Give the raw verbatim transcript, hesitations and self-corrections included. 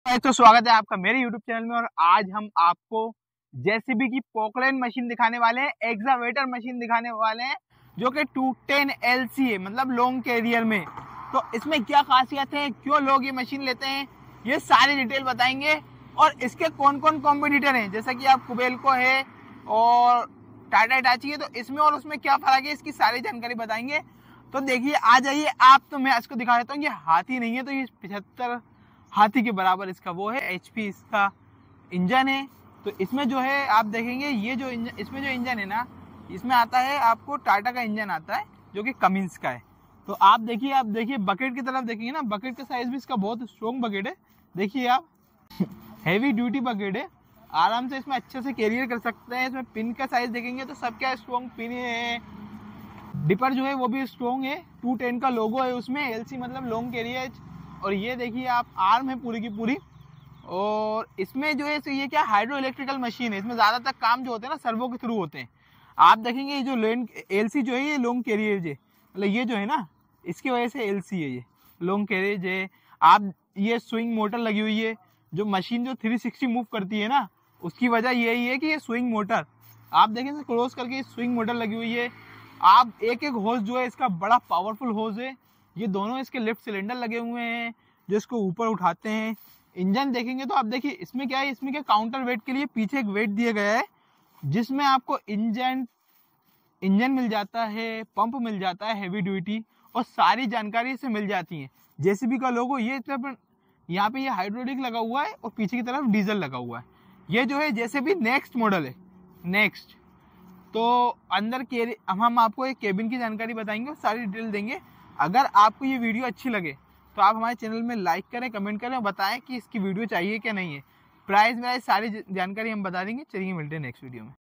तो स्वागत है आपका मेरे यूट्यूब चैनल में। और आज हम आपको जेसीबी की पोकलेन मशीन दिखाने वाले हैं, एक्सावेटर मशीन दिखाने वाले हैं, जो कि टू टेन एल सी है, मतलब लॉन्ग कैरियर में। तो इसमें क्या खासियत है, क्यों लोग ये मशीन लेते हैं, ये सारी डिटेल बताएंगे। और इसके कौन कौन कॉम्पिटिटर हैं, जैसा कि आप कुबेल्को है और टाटा हिटाची है, तो इसमें और उसमें क्या फर्क है, इसकी सारी जानकारी बताएंगे। तो देखिए, आ जाइए आप। तो मैं इसको दिखा देता हूँ। ये हाथी नहीं है, तो ये पिछहत्तर हाथी के बराबर इसका वो है, एचपी इसका इंजन है। तो इसमें जो है आप देखेंगे, ये जो इंजन, इसमें जो इंजन है ना, इसमें आता है आपको टाटा का इंजन आता है, जो कि कमिंस का है। तो आप देखिए, आप देखिए बकेट की तरफ देखेंगे ना, बकेट का साइज भी इसका बहुत स्ट्रॉन्ग बकेट है। देखिए आप, हैवी ड्यूटी बकेट है, आराम से इसमें अच्छे से कैरियर कर सकते हैं। इसमें पिन का साइज देखेंगे तो सब क्या स्ट्रॉन्ग पिन है। डिपर जो है वो भी स्ट्रॉन्ग है, टू टेन का लोगो है उसमें, एलसी मतलब लॉन्ग कैरियर। और ये देखिए आप, आर्म है पूरी की पूरी। और इसमें जो है ये क्या हाइड्रो इलेक्ट्रिकल मशीन है। इसमें ज़्यादातर काम जो होते हैं ना, सर्वो के थ्रू होते हैं। आप देखेंगे ये जो एलसी जो है, ये लॉन्ग कैरियर है, मतलब ये जो है ना, इसकी वजह से एलसी है, ये लॉन्ग कैरियर है। आप ये स्विंग मोटर लगी हुई है, जो मशीन जो थ्री सिक्सटी मूव करती है ना, उसकी वजह यही है कि ये स्विंग मोटर, आप देखें क्लोज करके स्विंग मोटर लगी हुई है। आप एक एक होज जो है इसका बड़ा पावरफुल होज है। ये दोनों इसके लिफ्ट सिलेंडर लगे हुए हैं, जो इसको ऊपर उठाते हैं। इंजन देखेंगे तो आप देखिए, इसमें क्या है, इसमें क्या काउंटर वेट के लिए पीछे एक वेट दिया गया है, जिसमें आपको इंजन इंजन मिल जाता है, पंप मिल जाता है हैवी ड्यूटी, और सारी जानकारी इससे मिल जाती है। जेसीबी का लोगो ये तरफ, यहाँ पे ये हाइड्रोलिक लगा हुआ है और पीछे की तरफ डीजल लगा हुआ है। ये जो है जेसीबी नेक्स्ट मॉडल है, नेक्स्ट। तो अंदर के हम आपको एक केबिन की जानकारी बताएंगे और सारी डिटेल देंगे। अगर आपको ये वीडियो अच्छी लगे तो आप हमारे चैनल में लाइक करें, कमेंट करें और बताएं कि इसकी वीडियो चाहिए क्या नहीं है। प्राइस में सारी जानकारी हम बता देंगे। चलिए मिलते हैं नेक्स्ट वीडियो में।